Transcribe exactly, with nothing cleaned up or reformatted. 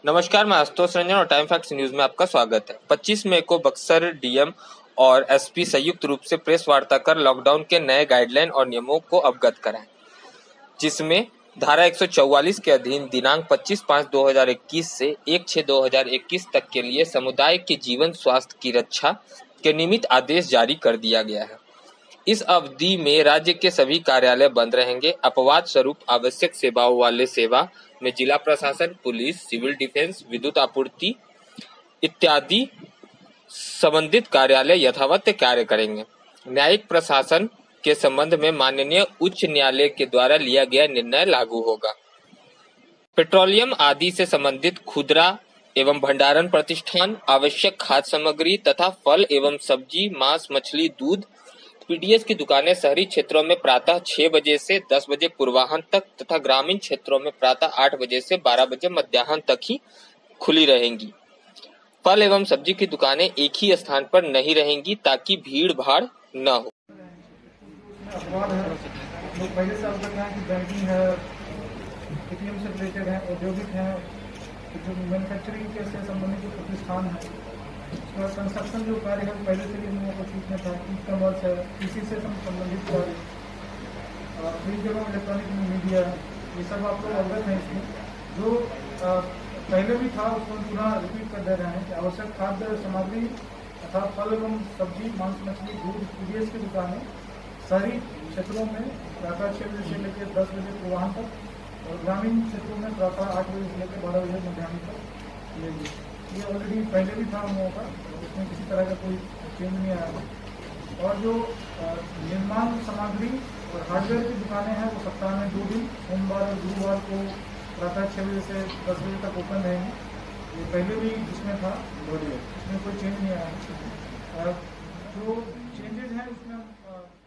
नमस्कार, मैं आशुतोष रंजन और टाइम फैक्ट्स न्यूज में आपका स्वागत है। पच्चीस मई को बक्सर डीएम और एसपी संयुक्त रूप से प्रेस वार्ता कर लॉकडाउन के नए गाइडलाइन और नियमों को अवगत कराएं, जिसमें धारा एक सौ चौवालीस के अधीन दिनांक पच्चीस पाँच दो हज़ार इक्कीस से एक छह दो हज़ार इक्कीस तक के लिए समुदाय के जीवन स्वास्थ्य की रक्षा के निमित्त आदेश जारी कर दिया गया है। इस अवधि में राज्य के सभी कार्यालय बंद रहेंगे। अपवाद स्वरूप आवश्यक सेवाओं वाले सेवा में जिला प्रशासन, पुलिस, सिविल डिफेंस, विद्युत आपूर्ति इत्यादि संबंधित कार्यालय यथावत कार्य करेंगे। न्यायिक प्रशासन के संबंध में माननीय उच्च न्यायालय के द्वारा लिया गया निर्णय लागू होगा। पेट्रोलियम आदि से संबंधित खुदरा एवं भंडारण प्रतिष्ठान, आवश्यक खाद्य सामग्री तथा फल एवं सब्जी, मांस, मछली, दूध, पीडीएस की दुकानें शहरी क्षेत्रों में प्रातः छह बजे से दस बजे पूर्वाह्न तक तथा ग्रामीण क्षेत्रों में प्रातः आठ बजे से बारह बजे मध्याह्न तक ही खुली रहेंगी। फल एवं सब्जी की दुकानें एक ही स्थान पर नहीं रहेंगी ताकि भीड़ भाड़ न हो। अपवाद है, लोग पहले से अवगत हैं कि बैंकिंग है, एटीएम से रिलेटेड है, औद्योगिक है, जो मैन्युफैक्चरिंग के से संबंधित जो प्रतिष्ठान है, उसका कंस्ट्रक्शन जो कार्य है पहले से भी हम लोगों को छूट में था। ई कॉमर्स है, इसी से संबंधित कार्य, प्रिंट एवं इलेक्ट्रॉनिक मीडिया, ये सब आप लोग अवगत हैं। इसमें जो आ, पहले भी था उसको पुनः रिपीट कर दे रहे हैं कि आवश्यक खाद्य सामग्री तथा फल एवं सब्जी, मांस, मछली, दूध, पीडीएस की दुकानें शहरी क्षेत्रों में प्रातः छः बजे से लेकर दस बजे पूर्वाह्न तक और ग्रामीण क्षेत्रों में प्रातः आठ बजे से लेकर बारह बजे मध्याह्न तक मिलेगी। ये ऑलरेडी पहले भी था हम लोगों का, उसमें किसी तरह का कोई चेंज नहीं आया। और जो निर्माण सामग्री और हार्डवेयर की दुकानें हैं वो सप्ताह में दो दिन, सोमवार और गुरुवार को प्रातः छः बजे से दस बजे तक ओपन रहेंगे। ये पहले भी जिसमें था बोलिए, इसमें कोई चेंज नहीं आया। जो चेंजेज हैं उसमें